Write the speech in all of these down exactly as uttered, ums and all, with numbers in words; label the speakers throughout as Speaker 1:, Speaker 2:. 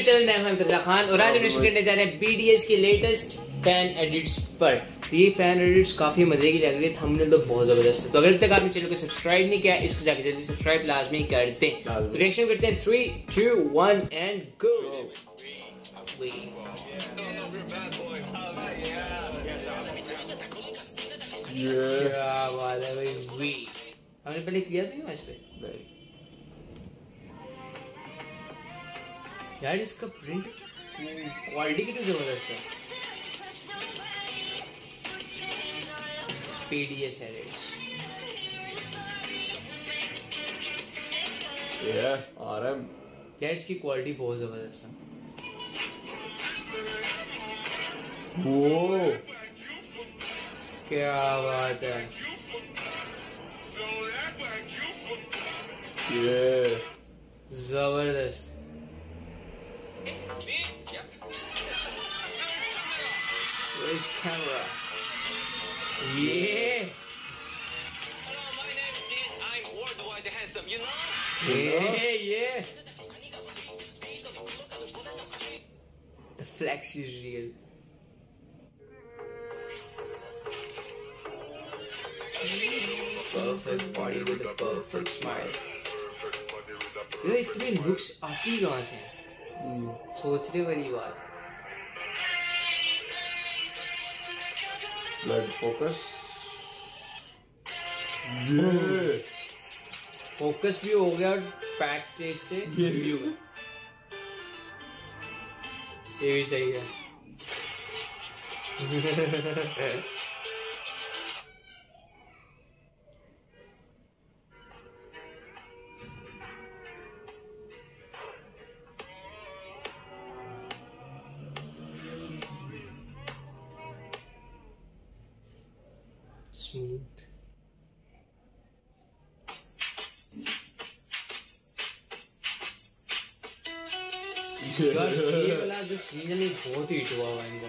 Speaker 1: Channel मैं हूं खान और आज हम डिस्कस करने जा रहे हैं बीटीएस की लेटेस्ट फैन एडिट्स पर। तो ये फैन एडिट्स काफी मजे की लग रही है, थंबनेल तो बहुत जबरदस्त है। तो अगर तक आपने चैनल को सब्सक्राइब नहीं किया इसको जाके जल्दी सब्सक्राइब लाजमी कर दें। तो रिएक्शन करते हैं three two one and go. क्या बात है भाई, हमने पहले किया था इस पे नहीं यार, इसका प्रिंट क्वालिटी कितनी जबरदस्त है। पीडीएस है
Speaker 2: yeah, आरएम
Speaker 1: यार, इसकी क्वालिटी बहुत जबरदस्त है।
Speaker 2: वो
Speaker 1: क्या बात है,
Speaker 2: ये
Speaker 1: जबरदस्त। Where's camera? Yeah. Yeah, yeah. The flex is real. Perfect body with a perfect smile. ये इतने लुक्स आती कहाँ से? सोचने वाली बात।
Speaker 2: Let's focus. ये
Speaker 1: फोकस भी हो गया और बैक स्टेज से
Speaker 2: ये भी हो गया।
Speaker 1: ये भी सही है। Smooth. यार ये वाला जो सीन है बहुत हिट हुआ हुआ इनका।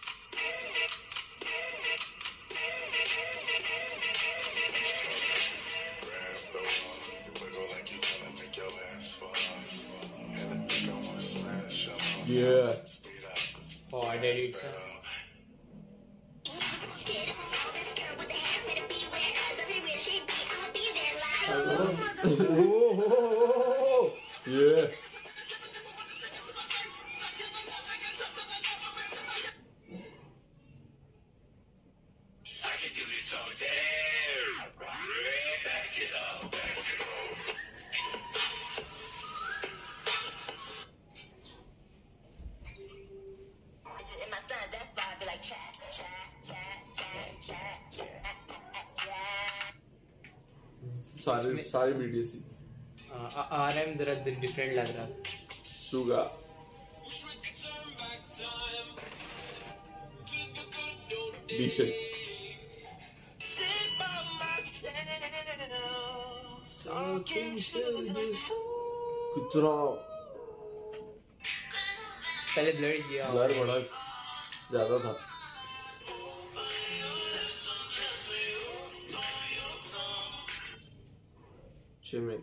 Speaker 2: Yeah.
Speaker 1: Oh, I did it, sir.
Speaker 2: Yeah. सारे सारे बीटीएस थी।
Speaker 1: आरएम जरा डिफरेंट लग रहा था।
Speaker 2: सुगा बीशे कितना
Speaker 1: पहले ब्लर किया,
Speaker 2: ब्लर बड़ा ज्यादा था। Chimin.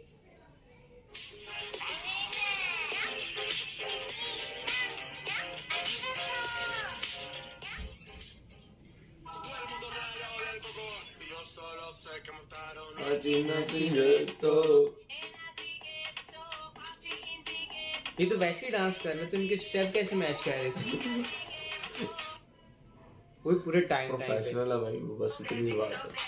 Speaker 1: ये तो वैसे ही डांस कर रहे, तो इनके स्टेप कैसे मैच कर रहे थे? वो पूरे टाइम
Speaker 2: प्रोफेशनल है भाई, वो बस इतनी बात है।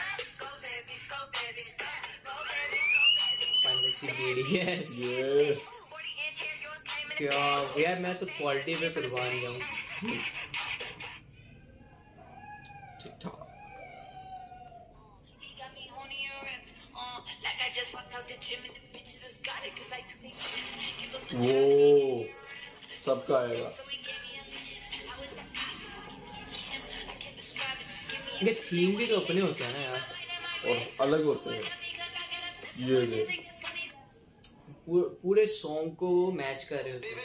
Speaker 1: बीटीएस
Speaker 2: ये
Speaker 1: क्या यार, मैं तो क्वालिटी पे कुर्बान जाऊं।
Speaker 2: ठीक ठाक। वो सबका आएगा।
Speaker 1: ये थीम भी तो अपने होते हैं ना यार,
Speaker 2: और अलग होते हैं। ये देख
Speaker 1: पूरे सॉन्ग को मैच कर रहे होते हैं।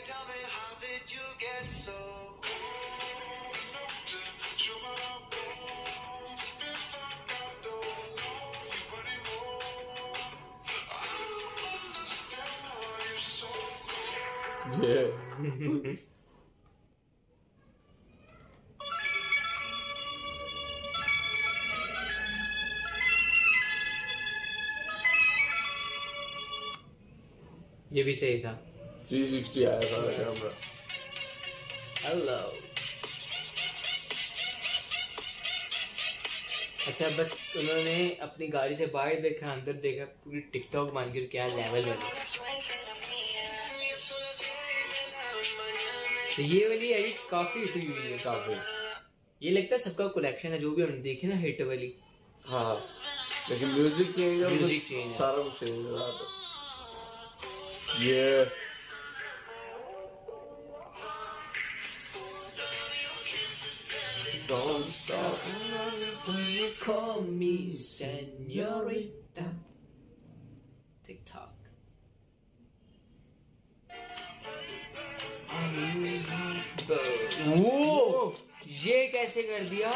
Speaker 2: ये
Speaker 1: ये भी सही था।
Speaker 2: थ्री सिक्सटी आया था कैमरा।
Speaker 1: हेलो। अच्छा बस उन्होंने अपनी गाड़ी से बाहर देखा, अंदर देखा, पूरी टिकटॉक मान के क्या लेवल बना। तो ये वाली एडिट काफी हिट हुई है।
Speaker 2: काफी।
Speaker 1: ये लगता है सबका कलेक्शन है जो भी हमने देखे ना हिट वाली।
Speaker 2: हाँ लेकिन म्यूजिक चेंज है,
Speaker 1: म्यूजिक चेंज है,
Speaker 2: सारा कुछ चेंज है। ये Don't stop
Speaker 1: when you call me señorita. TikTok. वो ये कैसे कर दिया?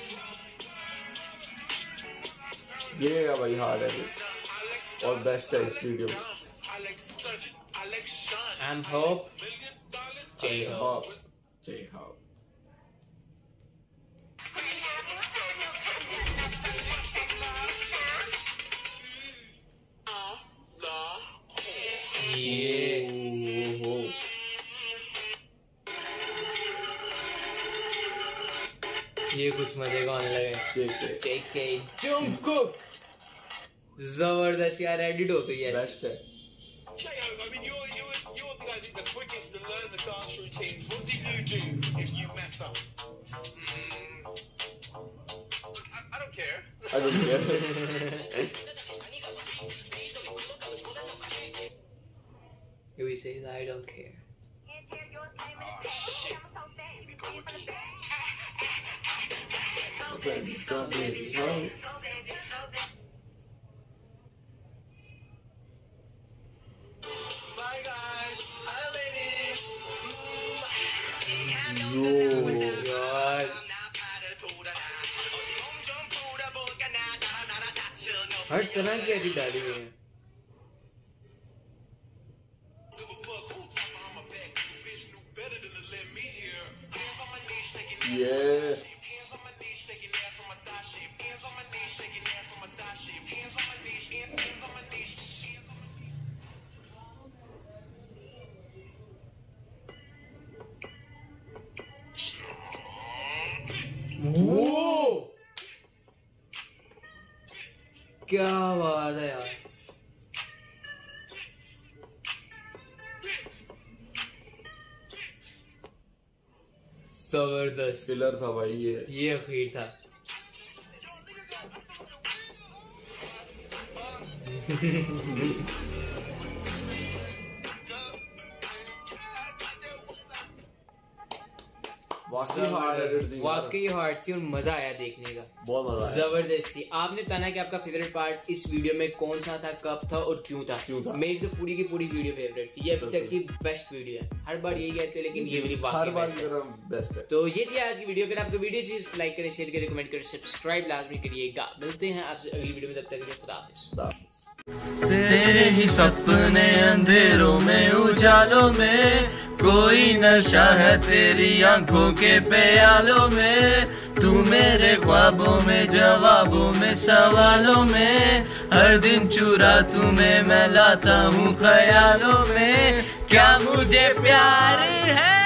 Speaker 2: ये है भाई हार्ड है और बेस्ट है इस वीडियो में।
Speaker 1: I'm Hope. J Hope.
Speaker 2: J Hope.
Speaker 1: ये ये कुछ मजे का होने लगे।
Speaker 2: जेके
Speaker 1: जेके जंगकुक जबरदस्त यार, एडिट हो तो ये
Speaker 2: बेस्ट है।
Speaker 3: The quickest to learn the dance routines. What do you do if you mess up? Mm, I, I don't care.
Speaker 2: I don't care.
Speaker 1: Here he says, I don't care.
Speaker 3: Oh shit. Here we go again.
Speaker 2: Baby, go, baby, go.
Speaker 1: यार हर तरह की edit डाली हुई है।
Speaker 2: ये
Speaker 1: वो क्या बात है यार। जबरदस्त
Speaker 2: फिलर था भाई ये
Speaker 1: ये अखीर था। वाकई हार्ड थी और मजा आया देखने का,
Speaker 2: बहुत मजा आया।
Speaker 1: जबरदस्त थी। आपने बताना कि आपका फेवरेट पार्ट इस वीडियो में कौन सा था, कब था और क्यों था?
Speaker 2: क्यों था?
Speaker 1: मेरी तो पूरी की पूरी वीडियो फेवरेट थी। ये अभी तक की बेस्ट वीडियो है। हर बार यही कहते हैं लेकिन ये वाली
Speaker 2: हर बार
Speaker 1: बेस्ट है।
Speaker 2: बेस्ट है।
Speaker 1: तो ये थी आज की वीडियो। अगर आपको वीडियो चीज लाइक करें, शेयर करें, कमेंट करें, सब्सक्राइब लाजमी करिएगा। मिलते हैं आपसे अगली वीडियो में, तब तक के लिए खुदा हाफिज़।
Speaker 4: तेरे ही सपने अंधेरों में उजालों में, कोई नशा है तेरी आंखों के प्यालों में। तू मेरे ख्वाबों में, जवाबों में, सवालों में, हर दिन चुरा तुम्हें मैं लाता हूँ ख्यालों में। क्या मुझे प्यार है?